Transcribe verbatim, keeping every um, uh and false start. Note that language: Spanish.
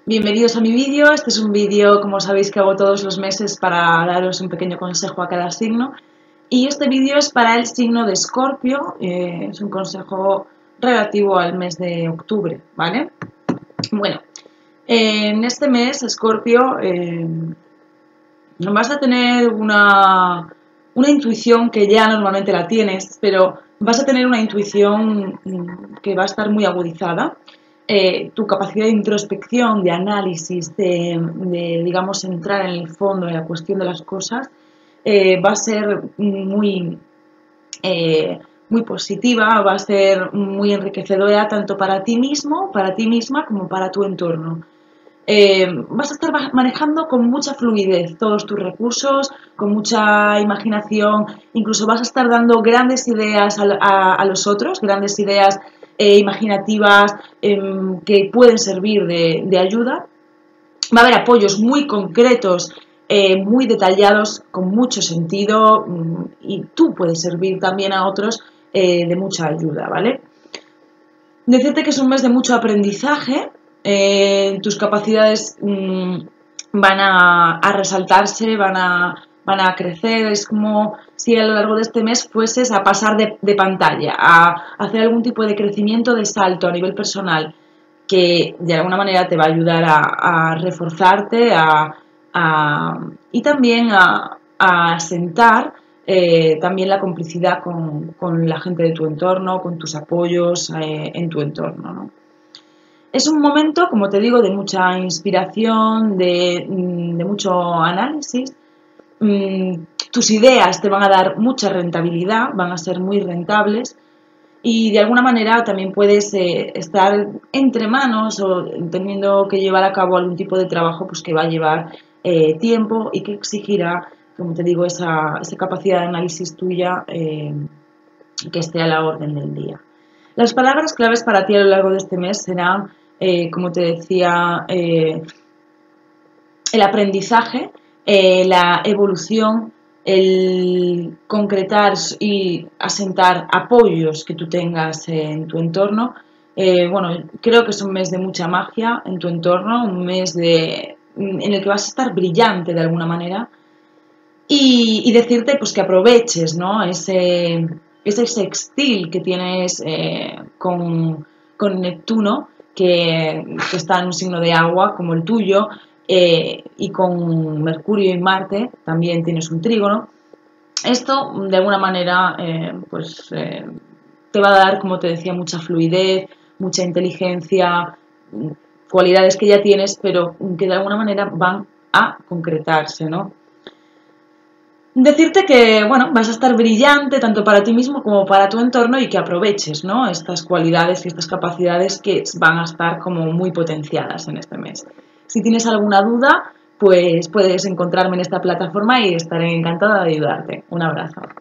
Bienvenidos a mi vídeo. Este es un vídeo, como sabéis, que hago todos los meses para daros un pequeño consejo a cada signo. Y este vídeo es para el signo de Escorpio, eh, es un consejo relativo al mes de octubre, ¿vale? Bueno, eh, en este mes, Escorpio, eh, vas a tener una, una intuición que ya normalmente la tienes, pero vas a tener una intuición que va a estar muy agudizada. Eh, tu capacidad de introspección, de análisis, de, de, digamos, entrar en el fondo, en la cuestión de las cosas, eh, va a ser muy, eh, muy positiva, va a ser muy enriquecedora tanto para ti mismo, para ti misma, como para tu entorno. Eh, vas a estar manejando con mucha fluidez todos tus recursos, con mucha imaginación, incluso vas a estar dando grandes ideas a, a, a los otros, grandes ideas eh, imaginativas eh, que pueden servir de, de ayuda. Va a haber apoyos muy concretos, eh, muy detallados, con mucho sentido, y tú puedes servir también a otros eh, de mucha ayuda, ¿vale? Decirte que es un mes de mucho aprendizaje. Eh, tus capacidades mmm, van a, a resaltarse, van a, van a crecer. Es como si a lo largo de este mes fueses a pasar de, de pantalla, a hacer algún tipo de crecimiento, de salto a nivel personal, que de alguna manera te va a ayudar a, a reforzarte a, a, y también a, a asentar eh, también la complicidad con, con la gente de tu entorno, con tus apoyos eh, en tu entorno, ¿no? Es un momento, como te digo, de mucha inspiración, de, de mucho análisis. Tus ideas te van a dar mucha rentabilidad, van a ser muy rentables y de alguna manera también puedes eh, estar entre manos o teniendo que llevar a cabo algún tipo de trabajo pues, que va a llevar eh, tiempo y que exigirá, como te digo, esa, esa capacidad de análisis tuya eh, que esté a la orden del día. Las palabras claves para ti a lo largo de este mes serán, eh, como te decía, eh, el aprendizaje, eh, la evolución, el concretar y asentar apoyos que tú tengas en tu entorno. Eh, bueno, creo que es un mes de mucha magia en tu entorno, un mes de, en el que vas a estar brillante de alguna manera y, y decirte pues que aproveches, ¿no? ese, ese sextil que tienes eh, con, con Neptuno, que, que está en un signo de agua como el tuyo, eh, y con Mercurio y Marte también tienes un trígono. Esto de alguna manera eh, pues eh, te va a dar, como te decía, mucha fluidez, mucha inteligencia, cualidades que ya tienes pero que de alguna manera van a concretarse, ¿no? Decirte que, bueno, vas a estar brillante tanto para ti mismo como para tu entorno y que aproveches, ¿no? Estas cualidades y estas capacidades que van a estar como muy potenciadas en este mes. Si tienes alguna duda, pues puedes encontrarme en esta plataforma y estaré encantada de ayudarte. Un abrazo.